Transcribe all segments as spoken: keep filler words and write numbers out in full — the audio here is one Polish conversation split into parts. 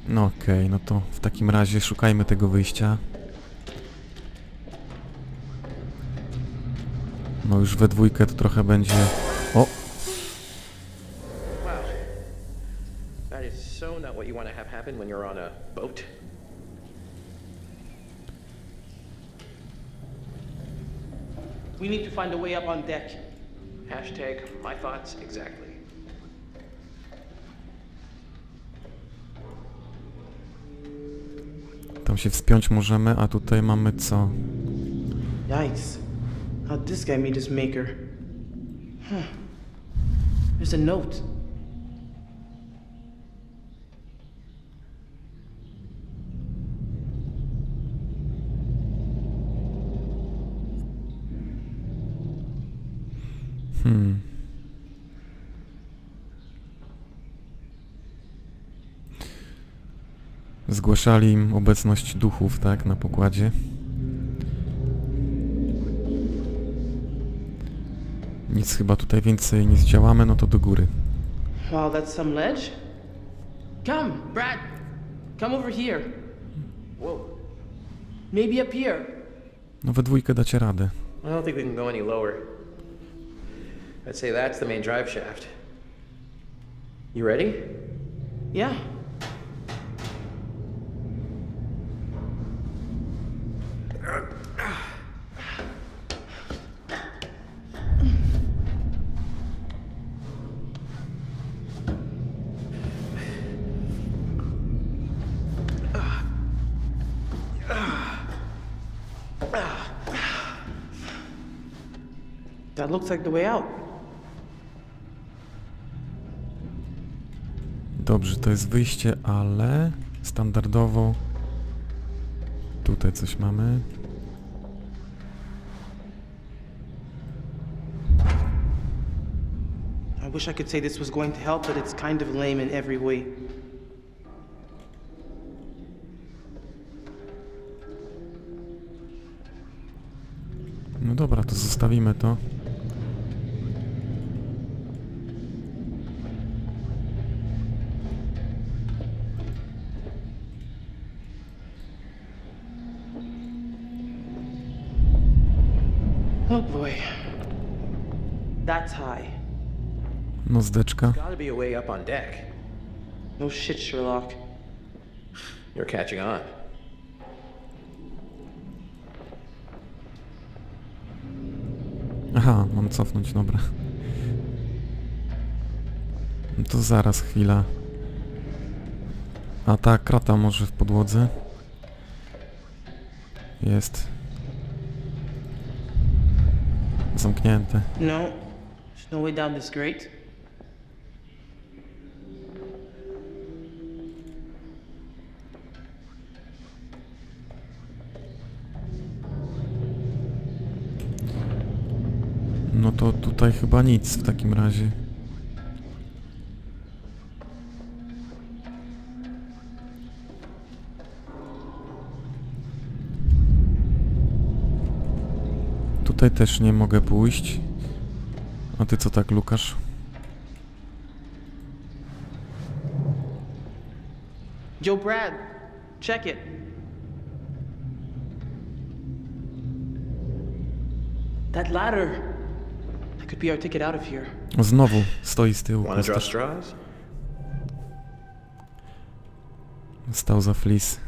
No okej, okay, no to w takim razie szukajmy tego wyjścia. No już we dwójkę to trochę będzie... O! Wow. That is so not what you want to have happen when you're on a boat. We need to find a way up on deck. Hashtag my thoughts exactly. Tam się wspiąć możemy, a tutaj mamy co? Yikes. How'd this guy meet his maker? Huh. There's a note. Hmm. Zgłaszali im obecność duchów, tak, na pokładzie. Nic chyba tutaj więcej nie zdziałamy, no to do góry. Wow, that's some ledge. Come, Brad. Come over here. Whoa. Maybe up here. No we dwójkę dacie radę. I don't think we can go any lower. I'd say that's the main drive shaft. You ready? Yeah. That looks like the way out. Dobrze, to jest wyjście, ale standardowo tutaj coś mamy. I wish I could say this was going to help, but it's kind of lame in every way. No dobra, to zostawimy to. Oh boy. That's high. No zdeczka. Gotta be a way up on deck. No shit, Sherlock. You're catching on. Aha, mam cofnąć, dobra. No to zaraz, chwila. A ta krata może w podłodze? Jest. Zamknięte. No, there's no way down this grate. No to tutaj chyba nic w takim razie. Tutaj też nie mogę pójść. A ty co tak, Lukasz? Joe, Brad, check it. That ladder. That could be our ticket out of here. O, znowu stoi z tyłu. Wanna draw Kostasz. straws? Stał za flis.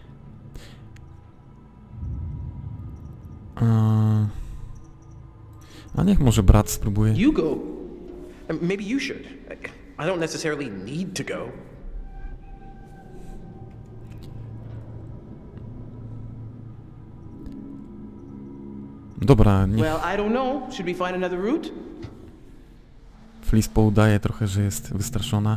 A... A niech może brat spróbuje. You go. Uh, Maybe you should. I don't necessarily need to go. Dobra, niech Well, I don't know. Should we find another route? flis poudaje trochę, że jest wystraszona.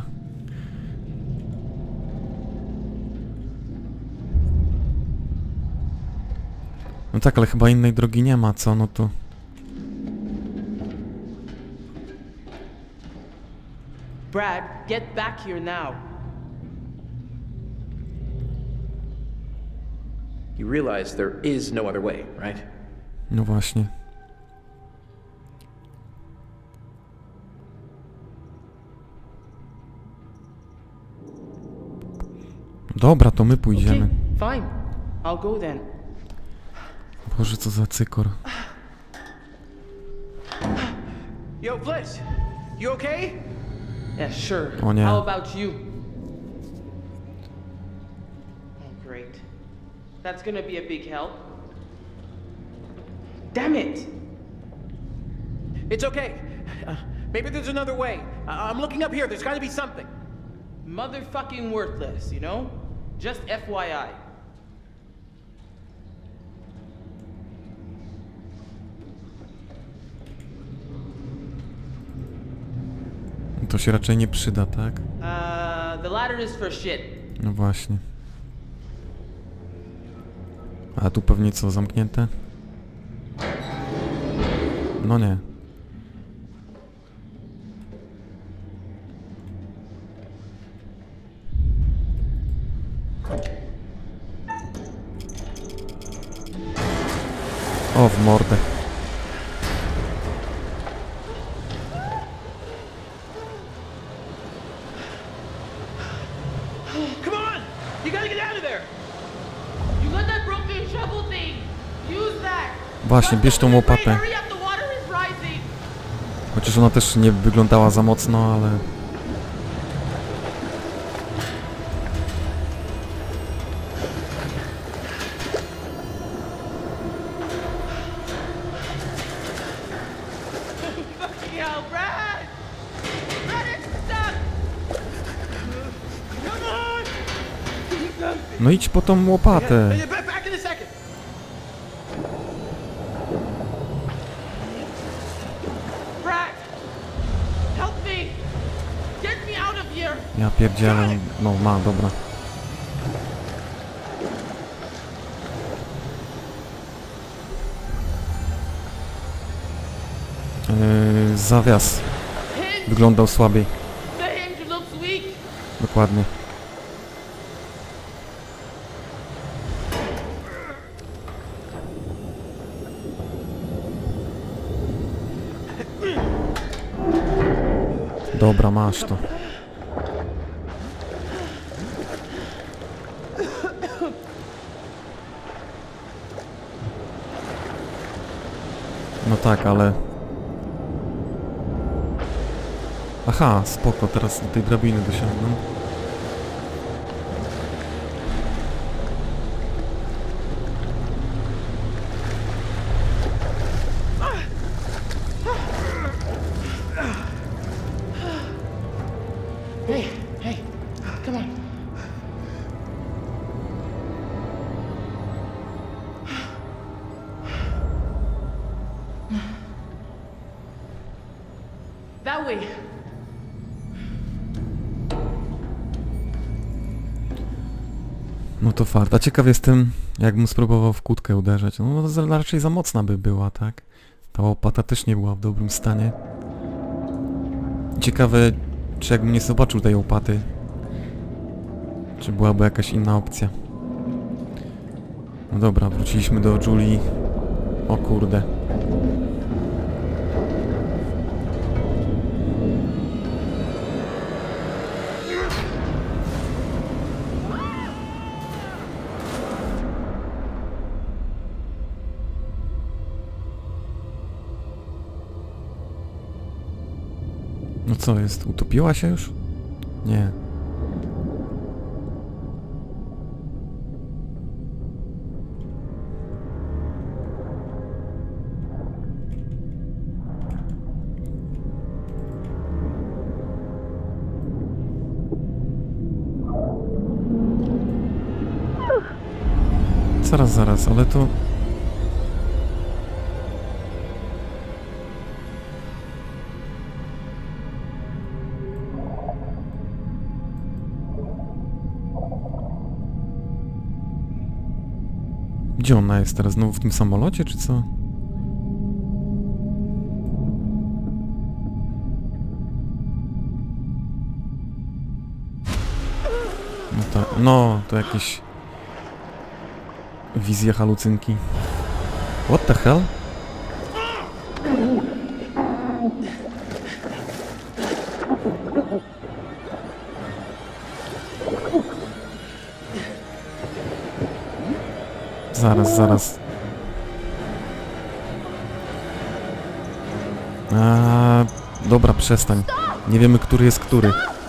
No tak, ale chyba innej drogi nie ma, co? No to... Brad, get back here now. You realize there is no other way, right? No właśnie. Dobra, to my pójdziemy. Okay, fine. I'll go then. Boże, co za cykor. Yo, Bliss, you okay? Yeah, sure. O nie. How about you? Oh, great. That's gonna be a big help. Damn it! It's okay. Uh, maybe there's another way. I- I'm looking up here. There's got to be something. Motherfucking worthless, you know? Just F Y I. To się raczej nie przyda, tak? Uh, the ladder is for shit. No właśnie. A tu pewnie co, zamknięte? No nie. O, w mordę. Come on! You gotta get out of there! You got that broken shovel thing. Use that. Właśnie, bierz tą łopatę. Hurry up, the water is rising. Chociaż ona też nie wyglądała za mocno, ale... Fucking hell, Brad! Brad, it's stuck! Come on! No idź po tą łopatę. Hey, back back in a second. Brad! Help me! Get me out of here! Ja pierdzielę. No ma, dobra. Yy, zawias Hinge! wyglądał słabiej. The hinge looks weak! Dokładnie. Dobra, masz to. No tak, ale... Aha, spoko, teraz do tej drabiny dosiągną. Hey, hey, come on. That way. No to fart. A ciekaw jestem, jakbym spróbował w kłódkę uderzać. No za- raczej za mocna by była, tak? Ta łopata też nie była w dobrym stanie. Ciekawe, czy jakbym nie zobaczył tej łopaty, czy byłaby jakaś inna opcja. No dobra, wróciliśmy do Julii. O kurde. No co jest? Utopiła się już? Nie. Zaraz, zaraz, ale to... Gdzie ona jest teraz? Znowu w tym samolocie, czy co? No to, no, to jakieś... wizje, halucynki. What the hell? Zaraz, zaraz. A, dobra, przestań. Nie wiemy, który jest który.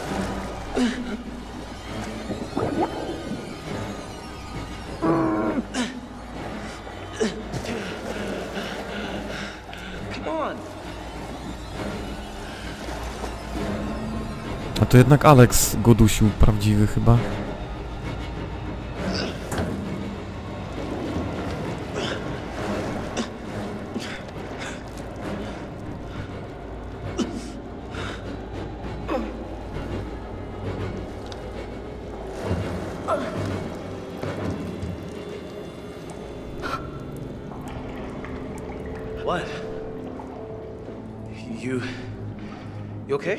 A to jednak Alex go dusił, prawdziwy chyba. What? You... You okay?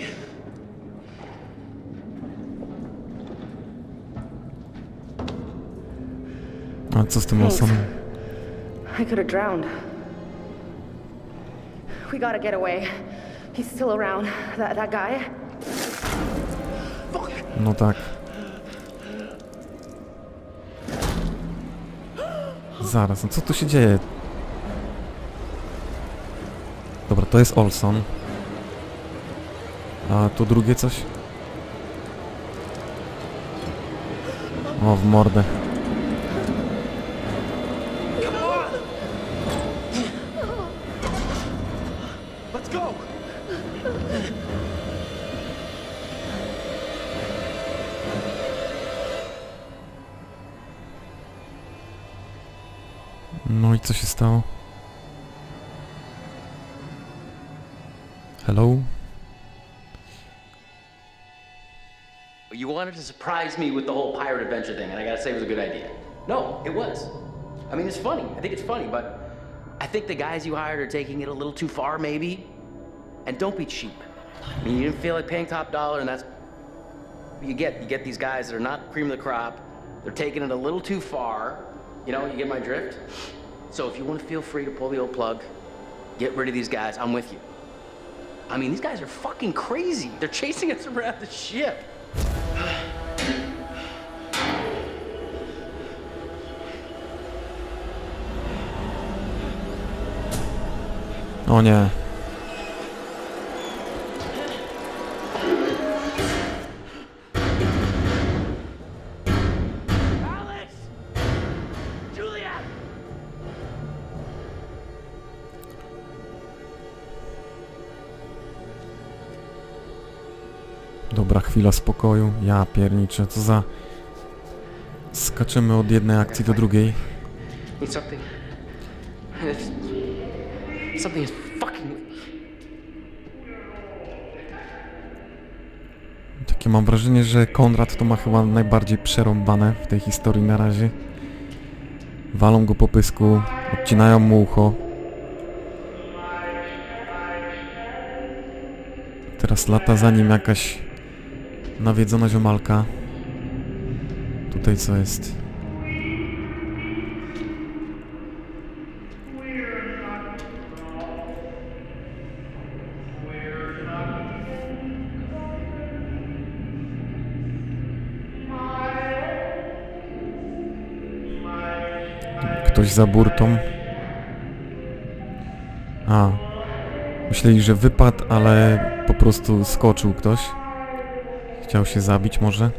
A co z tym Lawsonem? I could have drowned. We gotta get away. He's still around. That, that guy. No tak. Zaraz, no co tu się dzieje? Dobra, to jest Olson. A tu drugie coś? O, w mordę. Let's go! No i co się stało? Hello? You wanted to surprise me with the whole pirate adventure thing, and I gotta say it was a good idea. No, it was. I mean, it's funny. I think it's funny, but I think the guys you hired are taking it a little too far, maybe. And don't be cheap. I mean, you didn't feel like paying top dollar, and that's what you get. You get these guys that are not cream of the crop. They're taking it a little too far. You know, you get my drift? So if you want to feel free to pull the old plug, get rid of these guys, I'm with you. I mean, these guys are fucking crazy. They're chasing us around the ship. O nie. Alex! Julia! Dobra, chwila spokoju. Ja pierniczę, co za... Skaczymy od jednej akcji do drugiej. Need something. It's... Something is fucking... Takie mam wrażenie, że Konrad to ma chyba najbardziej przerąbane w tej historii na razie. Walą go po pysku, odcinają mu ucho. Teraz lata za nim jakaś nawiedzona ziomalka. Tutaj co jest? Ktoś za burtą. A. Myśleli, że wypadł, ale po prostu skoczył ktoś. Chciał się zabić może.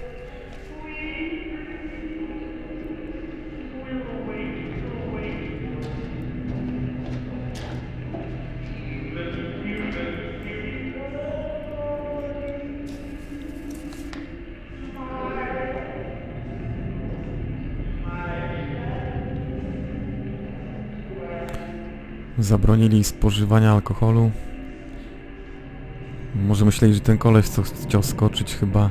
Zabronili spożywania alkoholu. Może myśleli, że ten koleś co chciał skoczyć chyba.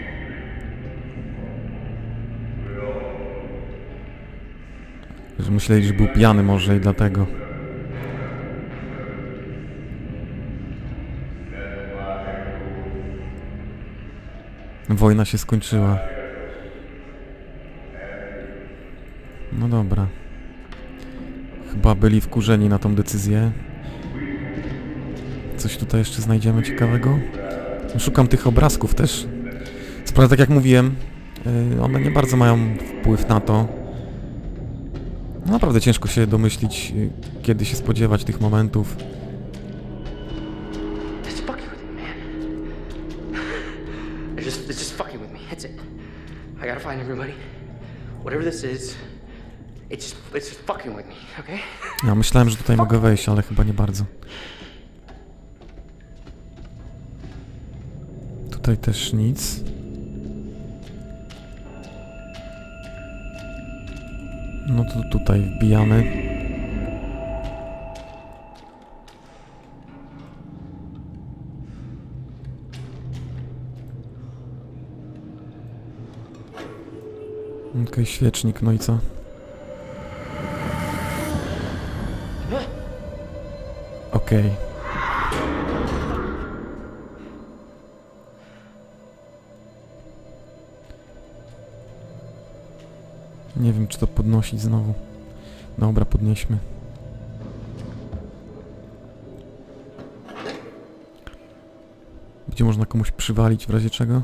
Że myśleli, że był pijany może i dlatego. Wojna się skończyła. No dobra. Chyba byli wkurzeni na tą decyzję. Coś tutaj jeszcze znajdziemy ciekawego? Szukam tych obrazków też. Co prawda, tak jak mówiłem, yy, one nie bardzo mają wpływ na to, Naprawdę ciężko się domyślić, kiedy się spodziewać tych momentów. It's fucking with me, man. It's just, it's just fucking with me. That's it. I gotta find everybody. Whatever this is, it's just, it's just fucking with me, okay? Ja myślałem, że tutaj mogę wejść, ale chyba nie bardzo. Tutaj też nic. No to tutaj wbijamy. Okej, okay, świecznik, no i co? Okej. Okay. Nie wiem, czy to podnosić znowu. Dobra, podnieśmy. Gdzie można komuś przywalić w razie czego?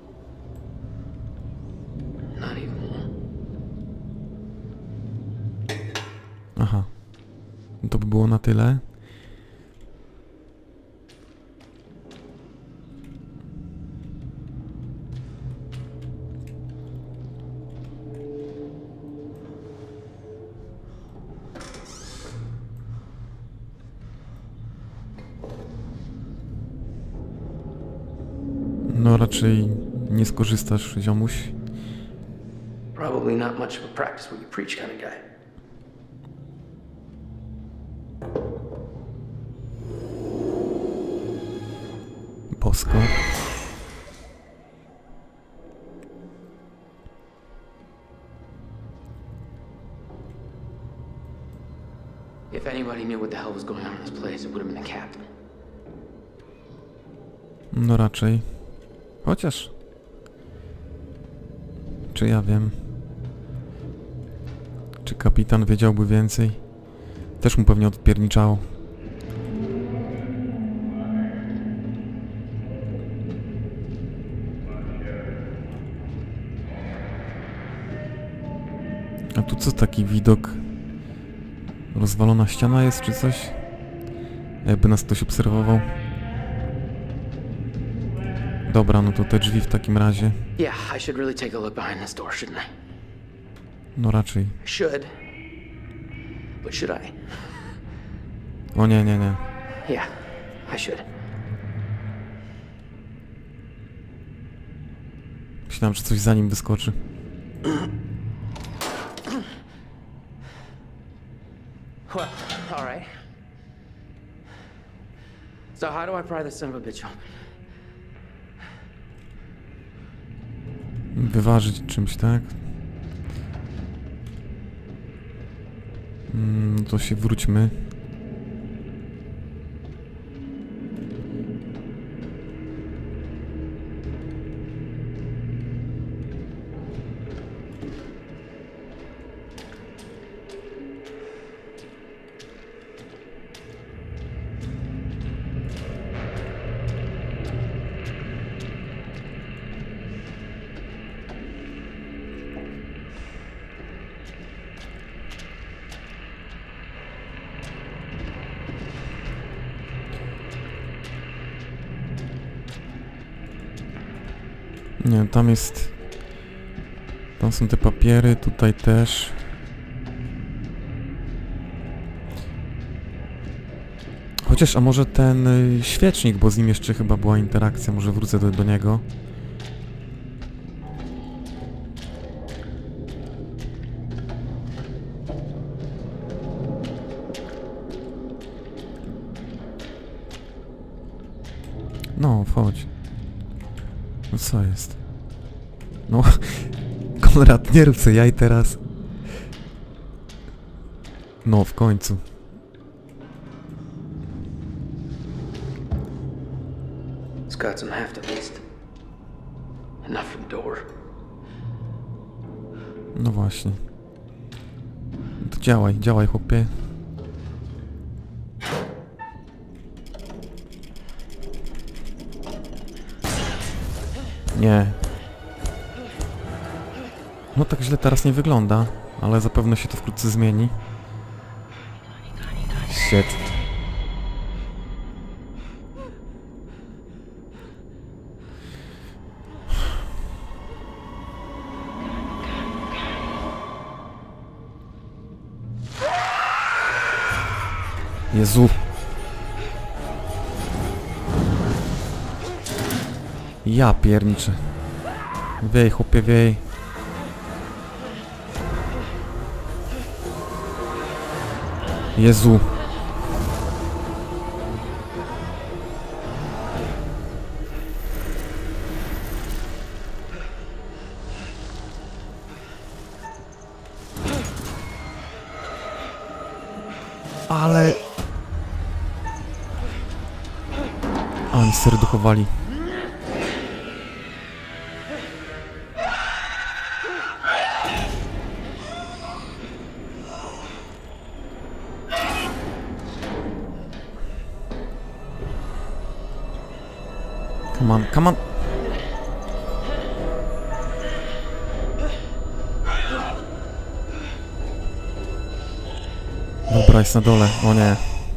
Aha. To by było na tyle. No raczej nie skorzystasz, ziomuś. Probably not much of a practice what you preach kind of guy. Bosko. If anybody knew what the hell was going on in this place, it would have been the captain. No raczej. Chociaż... Czy ja wiem? Czy kapitan wiedziałby więcej? Też mu pewnie odpierniczało. A tu co taki widok? Rozwalona ściana jest czy coś? Jakby nas ktoś obserwował. Dobra, no to te drzwi w takim razie. Yeah, I should really take a look behind this door, shouldn't I? No raczej. Should. But should I? O nie, nie, nie. Yeah, I should. Myślałem, że coś za nim wyskoczy. Well, all right. So how do I pry this son of a bitch open? Wyważyć czymś, tak? Mm, to się wróćmy. Nie, tam jest... Tam są te papiery, tutaj też. Chociaż, a może ten y, świecznik, bo z nim jeszcze chyba była interakcja, może wrócę do, do niego. No, wchodź. No co jest? No, Konrad, nie rób sobie jaj teraz. No, w końcu. It's got some heft at least. Enough for the door. No właśnie. To działaj, działaj, chłopie. Nie. No tak źle teraz nie wygląda, Ale zapewne się to wkrótce zmieni. Shit. Jezu. Ja pierniczę. Wiej, chłopie, wiej. Jezu. Ale... A, oni serduchowali. Come on, come on. Dobra, jest na dole. O nie.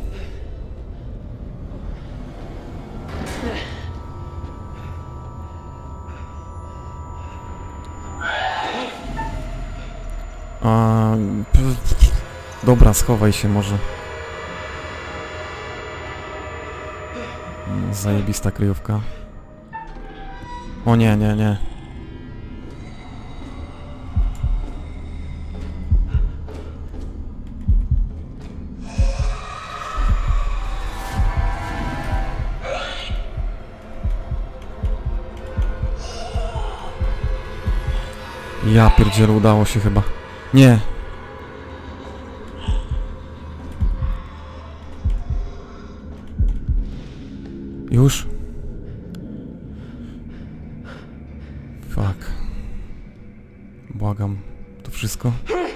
A, p, p, dobra, schowaj się może. Zajebista kryjówka. O nie, nie, nie. Ja pierdzielę, udało się chyba. Nie. Już? Fuck. Błagam. To wszystko?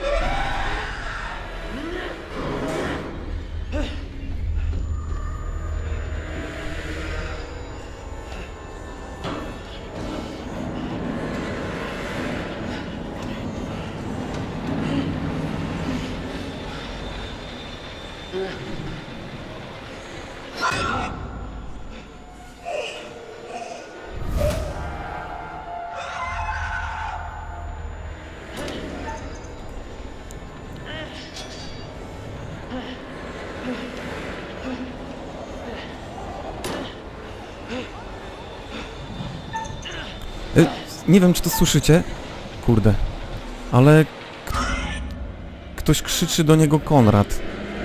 Y, nie wiem, czy to słyszycie? Kurde. Ale... K ktoś krzyczy do niego Konrad.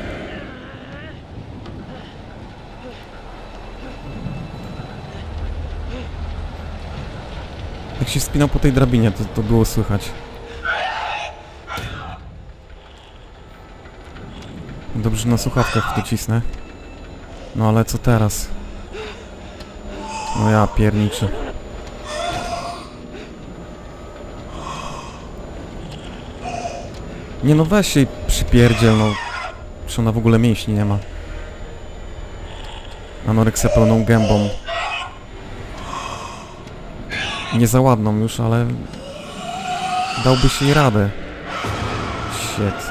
Jak się wspinał po tej drabinie, to, to było słychać. Dobrze, że na słuchawkach w to cisnę. No ale co teraz? No ja pierniczę. Nie no, weź jej przypierdziel, no. Czy ona w ogóle mięśni nie ma. Anoreksja pełną gębą. Nie za ładną już, ale... Dałbyś jej radę. Shit.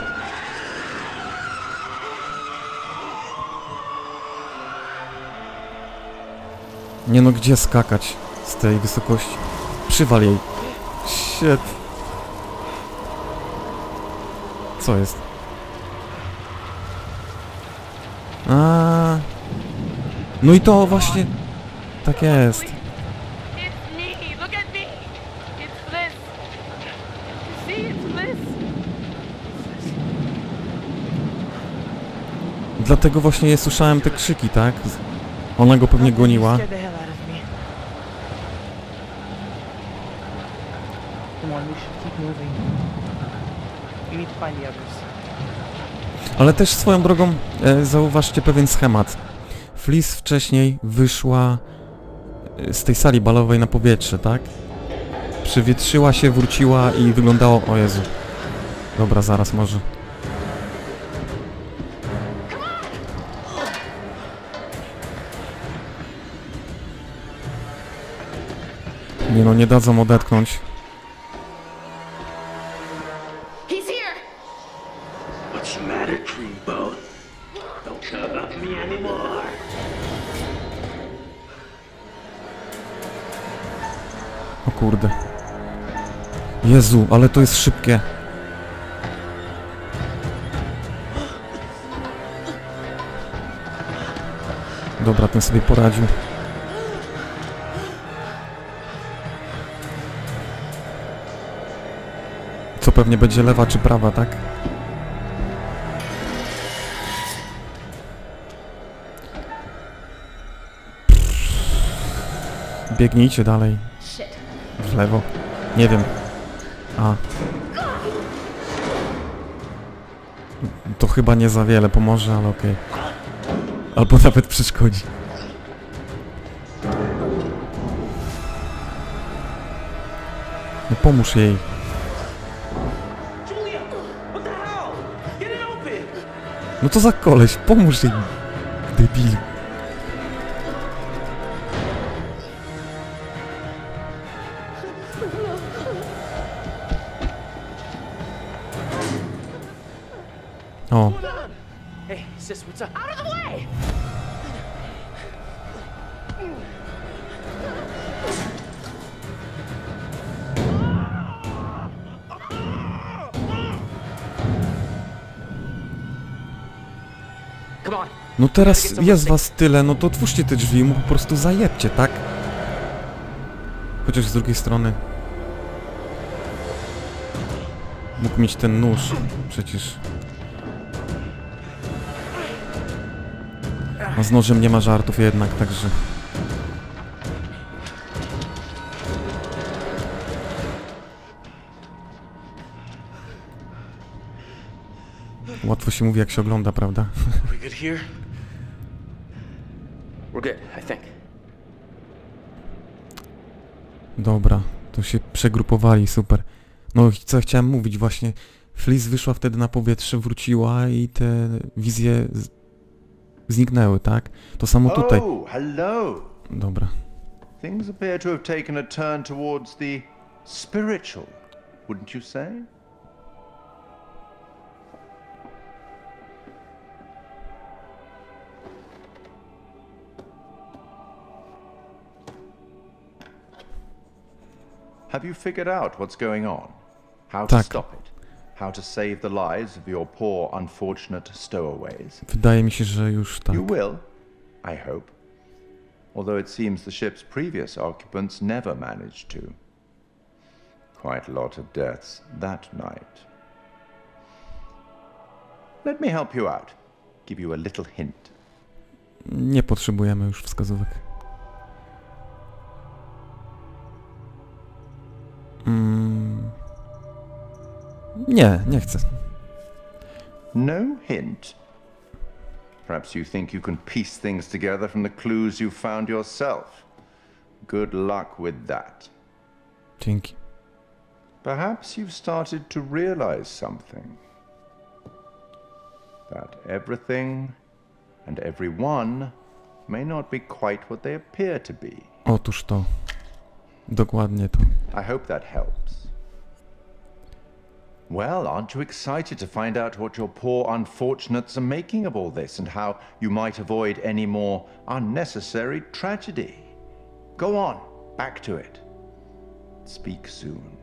Nie no, gdzie skakać z tej wysokości? Przywal jej. Shit. Co jest? A. No i to właśnie... Tak jest. Dlatego właśnie je słyszałem te krzyki, tak? Ona go pewnie goniła. Ale też swoją drogą e, zauważcie pewien schemat. Fliss wcześniej wyszła z tej sali balowej na powietrze, tak? Przewietrzyła się, wróciła i wyglądało... O Jezu. Dobra, zaraz może. Nie no, nie dadzą odetchnąć. He's here! O kurde. Jezu, ale to jest szybkie. Dobra, ten sobie poradził. Co pewnie będzie lewa czy prawa, tak? Biegnijcie dalej. W lewo. Nie wiem. A. To chyba nie za wiele pomoże, ale okej. Albo nawet przeszkodzi. No pomóż jej. Julia, what the hell? Get it open! No to za koleś, pomóż jej. Debil. O. Hey, sis, what's up? Out of the way! Come on. No teraz jest was tyle, no to otwórzcie te drzwi i mu po prostu zajebcie, tak? Chociaż z drugiej strony... Mógł mieć ten nóż, przecież... A z nożem nie ma żartów jednak, także... Łatwo się mówi, jak się ogląda, prawda? Are we good here? We're good, I think. Dobra, to się przegrupowali, super. No i co chciałem mówić właśnie, Fliss wyszła wtedy na powietrze, wróciła i te wizje z... zniknęły, tak? To samo tutaj. Oh, hello. Dobra. Things appear to have taken a turn towards the spiritual, wouldn't you say? Have you figured out what's going on? How to Tak. stop it? How to save the lives of your poor, unfortunate stowaways? Wydaje mi się, że już tak. You will, I hope. Although it seems the ship's previous occupants never managed to. Quite a lot of deaths that night. Let me help you out. Give you a little hint. Nie potrzebujemy już wskazówek. Mm. Nie, nie chcę. No hint? Perhaps you think you can piece things together from the clues you've found yourself. Good luck with that. Dzięki. Perhaps you've started to realize something. That everything and everyone may not be quite what they appear to be. Otóż to. Dokładnie to. I hope that helps. Well, aren't you excited to find out what your poor unfortunates are making of all this and how you might avoid any more unnecessary tragedy? Go on, back to it. Speak soon.